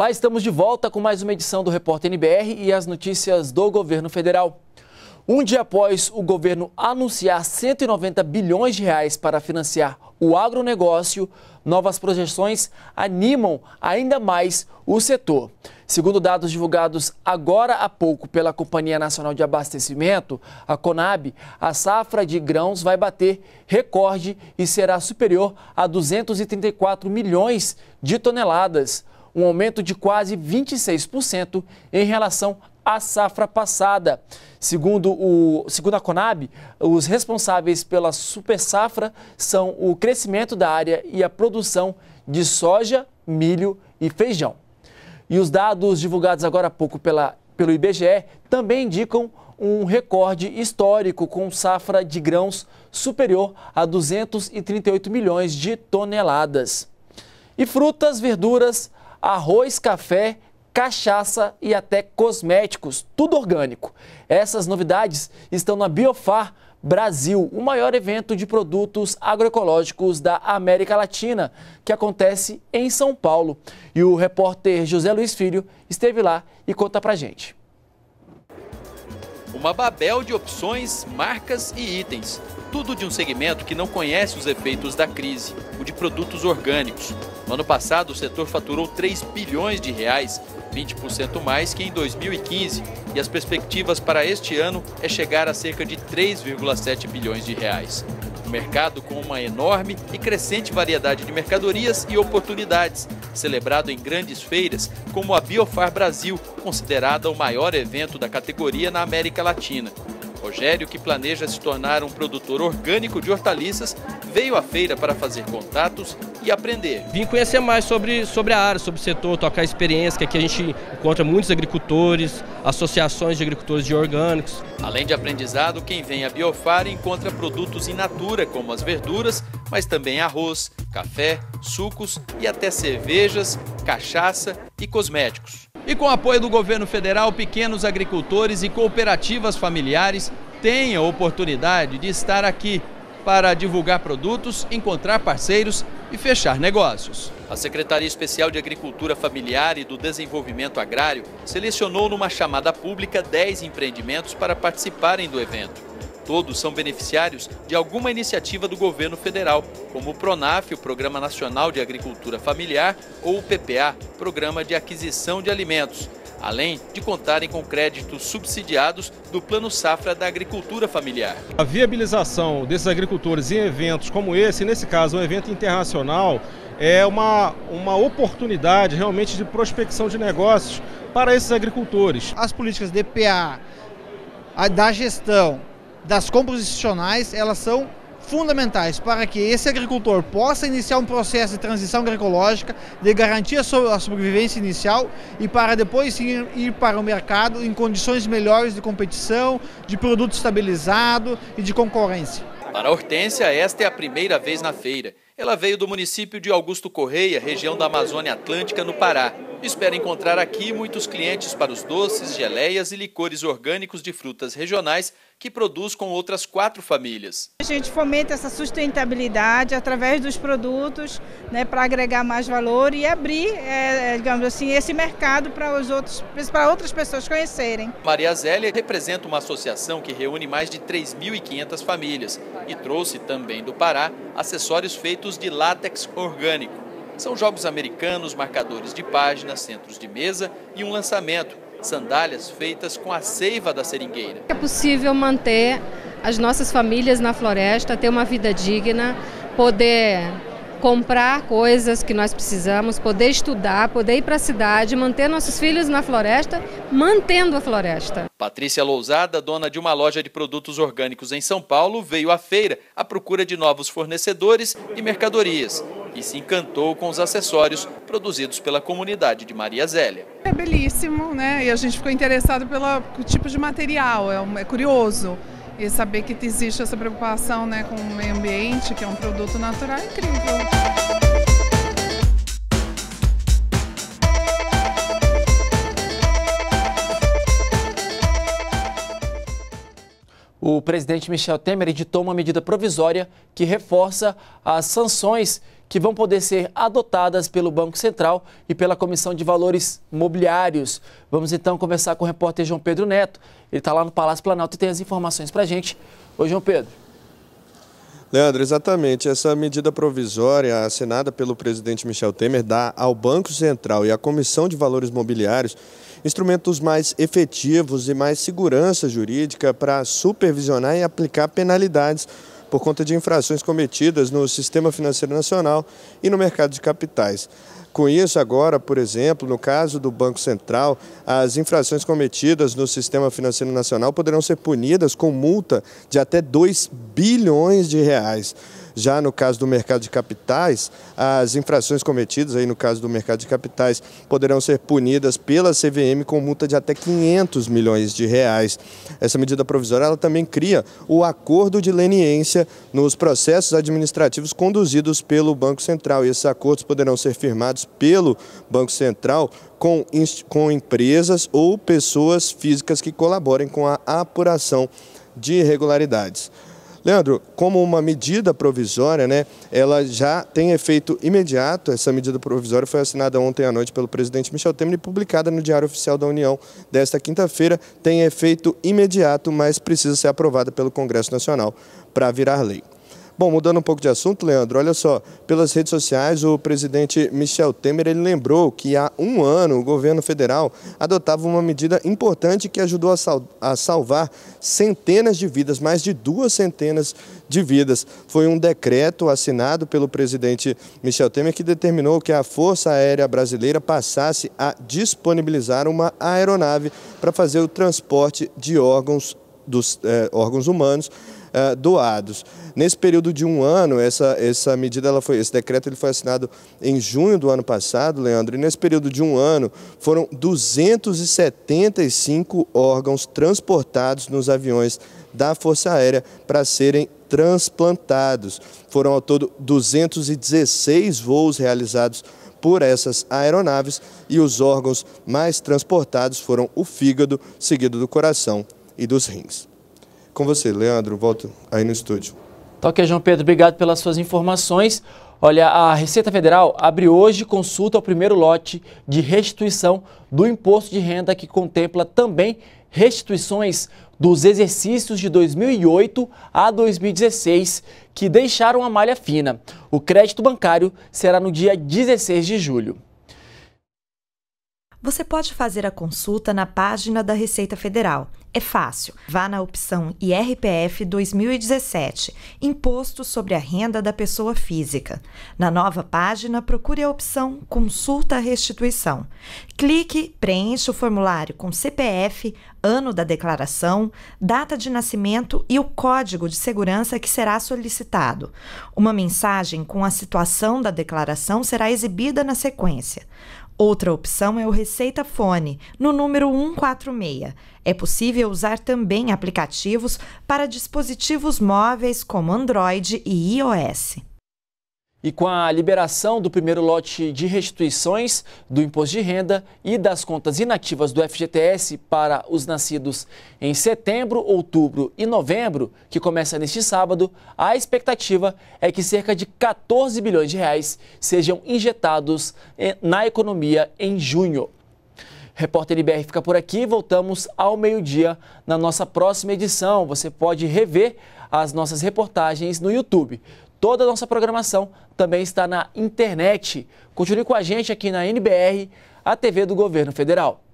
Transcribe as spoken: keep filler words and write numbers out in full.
Olá, estamos de volta com mais uma edição do Repórter N B R e as notícias do governo federal. Um dia após o governo anunciar cento e noventa bilhões de reais para financiar o agronegócio, novas projeções animam ainda mais o setor. Segundo dados divulgados agora há pouco pela Companhia Nacional de Abastecimento, a Conab, a safra de grãos vai bater recorde e será superior a duzentos e trinta e quatro milhões de toneladas, um aumento de quase vinte e seis por cento em relação à safra passada. Segundo, o, segundo a Conab, os responsáveis pela super safra são o crescimento da área e a produção de soja, milho e feijão. E os dados divulgados agora há pouco pela, pelo I B G E também indicam um recorde histórico com safra de grãos superior a duzentos e trinta e oito milhões de toneladas. E frutas, verduras, arroz, café, cachaça e até cosméticos, tudo orgânico. Essas novidades estão na Biofar Brasil, o maior evento de produtos agroecológicos da América Latina, que acontece em São Paulo. E o repórter José Luiz Filho esteve lá e conta pra gente. Uma babel de opções, marcas e itens. Tudo de um segmento que não conhece os efeitos da crise, o de produtos orgânicos. No ano passado, o setor faturou três bilhões de reais, vinte por cento mais que em dois mil e quinze, e as perspectivas para este ano é chegar a cerca de três vírgula sete bilhões de reais. Um mercado com uma enorme e crescente variedade de mercadorias e oportunidades, celebrado em grandes feiras como a Biofar Brasil, considerada o maior evento da categoria na América Latina. Rogério, que planeja se tornar um produtor orgânico de hortaliças, veio à feira para fazer contatos e aprender. Vim conhecer mais sobre, sobre a área, sobre o setor, trocar a experiência, que aqui a gente encontra muitos agricultores, associações de agricultores de orgânicos. Além de aprendizado, quem vem à Biofar encontra produtos in natura, como as verduras, mas também arroz, café, sucos e até cervejas, cachaça e cosméticos. E com o apoio do governo federal, pequenos agricultores e cooperativas familiares têm a oportunidade de estar aqui para divulgar produtos, encontrar parceiros e fechar negócios. A Secretaria Especial de Agricultura Familiar e do Desenvolvimento Agrário selecionou numa chamada pública dez empreendimentos para participarem do evento. Todos são beneficiários de alguma iniciativa do governo federal, como o PRONAF, o Programa Nacional de Agricultura Familiar, ou o P P A, Programa de Aquisição de Alimentos, além de contarem com créditos subsidiados do Plano Safra da Agricultura Familiar. A viabilização desses agricultores em eventos como esse, nesse caso um evento internacional, é uma, uma oportunidade realmente de prospecção de negócios para esses agricultores. As políticas de P A, a, da gestão, das compras institucionais, elas são fundamentais para que esse agricultor possa iniciar um processo de transição agroecológica, de garantir a sobrevivência inicial e para depois sim ir para o mercado em condições melhores de competição, de produto estabilizado e de concorrência. Para a Hortência, esta é a primeira vez na feira. Ela veio do município de Augusto Correia, região da Amazônia Atlântica, no Pará. Espera encontrar aqui muitos clientes para os doces, geleias e licores orgânicos de frutas regionais que produz com outras quatro famílias. A gente fomenta essa sustentabilidade através dos produtos, né, para agregar mais valor e abrir, é, digamos assim, esse mercado para os outros, para outras pessoas conhecerem. Maria Zélia representa uma associação que reúne mais de três mil e quinhentas famílias e trouxe também do Pará acessórios feitos de látex orgânico. São jogos americanos, marcadores de páginas, centros de mesa e um lançamento, sandálias feitas com a seiva da seringueira. É possível manter as nossas famílias na floresta, ter uma vida digna, poder comprar coisas que nós precisamos, poder estudar, poder ir para a cidade, manter nossos filhos na floresta, mantendo a floresta. Patrícia Lousada, dona de uma loja de produtos orgânicos em São Paulo, veio à feira à procura de novos fornecedores e mercadorias e se encantou com os acessórios produzidos pela comunidade de Maria Zélia. É belíssimo, né? E a gente ficou interessado pelo tipo de material, é, um, é curioso. E saber que existe essa preocupação, né, com o meio ambiente, que é um produto natural, é incrível. O presidente Michel Temer editou uma medida provisória que reforça as sanções que vão poder ser adotadas pelo Banco Central e pela Comissão de Valores Mobiliários. Vamos então conversar com o repórter João Pedro Neto. Ele está lá no Palácio Planalto e tem as informações para a gente. Oi, João Pedro. Leandro, exatamente. Essa medida provisória assinada pelo presidente Michel Temer dá ao Banco Central e à Comissão de Valores Mobiliários instrumentos mais efetivos e mais segurança jurídica para supervisionar e aplicar penalidades por conta de infrações cometidas no sistema financeiro nacional e no mercado de capitais. Com isso, agora, por exemplo, no caso do Banco Central, as infrações cometidas no sistema financeiro nacional poderão ser punidas com multa de até dois bilhões de reais. Já no caso do mercado de capitais, as infrações cometidas, aí no caso do mercado de capitais, poderão ser punidas pela C V M com multa de até quinhentos milhões de reais. Essa medida provisória ela também cria o acordo de leniência nos processos administrativos conduzidos pelo Banco Central. E esses acordos poderão ser firmados pelo Banco Central com, com empresas ou pessoas físicas que colaborem com a apuração de irregularidades. Leandro, como uma medida provisória, né, ela já tem efeito imediato. Essa medida provisória foi assinada ontem à noite pelo presidente Michel Temer e publicada no Diário Oficial da União desta quinta-feira. Tem efeito imediato, mas precisa ser aprovada pelo Congresso Nacional para virar lei. Bom, mudando um pouco de assunto, Leandro, olha só, pelas redes sociais o presidente Michel Temer ele lembrou que há um ano o governo federal adotava uma medida importante que ajudou a, sal a salvar centenas de vidas, mais de duas centenas de vidas. Foi um decreto assinado pelo presidente Michel Temer que determinou que a Força Aérea Brasileira passasse a disponibilizar uma aeronave para fazer o transporte de órgãos, dos, eh, órgãos humanos Uh, doados. Nesse período de um ano, essa, essa medida, ela foi, esse decreto ele foi assinado em junho do ano passado, Leandro, e nesse período de um ano foram duzentos e setenta e cinco órgãos transportados nos aviões da Força Aérea para serem transplantados. Foram ao todo duzentos e dezesseis voos realizados por essas aeronaves e os órgãos mais transportados foram o fígado, seguido do coração e dos rins. Com você, Leandro, volto aí no estúdio. Tá ok, João Pedro, obrigado pelas suas informações. Olha, a Receita Federal abre hoje consulta ao primeiro lote de restituição do imposto de renda que contempla também restituições dos exercícios de dois mil e oito a dois mil e dezesseis que deixaram a malha fina. O crédito bancário será no dia dezesseis de julho. Você pode fazer a consulta na página da Receita Federal. É fácil. Vá na opção I R P F dois mil e dezessete, Imposto sobre a Renda da Pessoa Física. Na nova página, procure a opção Consulta Restituição. Clique, preencha o formulário com C P F, ano da declaração, data de nascimento e o código de segurança que será solicitado. Uma mensagem com a situação da declaração será exibida na sequência. Outra opção é o Receita Fone, no número cento e quarenta e seis. É possível usar também aplicativos para dispositivos móveis como Android e iOS. E com a liberação do primeiro lote de restituições do imposto de renda e das contas inativas do F G T S para os nascidos em setembro, outubro e novembro, que começa neste sábado, a expectativa é que cerca de quatorze bilhões de reais sejam injetados na economia em junho. Repórter N B R fica por aqui, voltamos ao meio-dia na nossa próxima edição. Você pode rever as nossas reportagens no YouTube. Toda a nossa programação também está na internet. Continue com a gente aqui na N B R, a T V do Governo Federal.